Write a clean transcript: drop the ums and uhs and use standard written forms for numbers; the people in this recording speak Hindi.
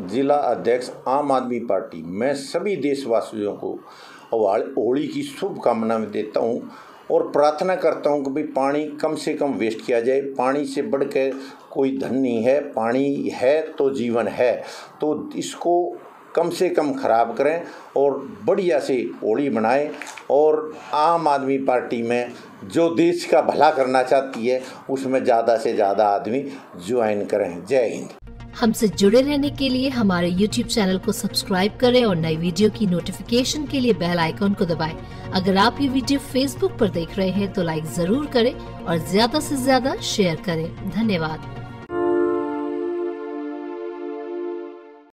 जिला अध्यक्ष आम आदमी पार्टी, मैं सभी देशवासियों को होली की शुभकामनाएं देता हूं और प्रार्थना करता हूं कि भाई पानी कम से कम वेस्ट किया जाए। पानी से बढ़कर कोई धन नहीं है, पानी है तो जीवन है, तो इसको कम से कम खराब करें और बढ़िया से होली मनाएं। और आम आदमी पार्टी में जो देश का भला करना चाहती है उसमें ज़्यादा से ज़्यादा आदमी ज्वाइन करें। जय हिंद। हमसे जुड़े रहने के लिए हमारे YouTube चैनल को सब्सक्राइब करें और नई वीडियो की नोटिफिकेशन के लिए बेल आइकॉन को दबाएं। अगर आप ये वीडियो Facebook पर देख रहे हैं तो लाइक जरूर करें और ज्यादा से ज्यादा शेयर करें। धन्यवाद।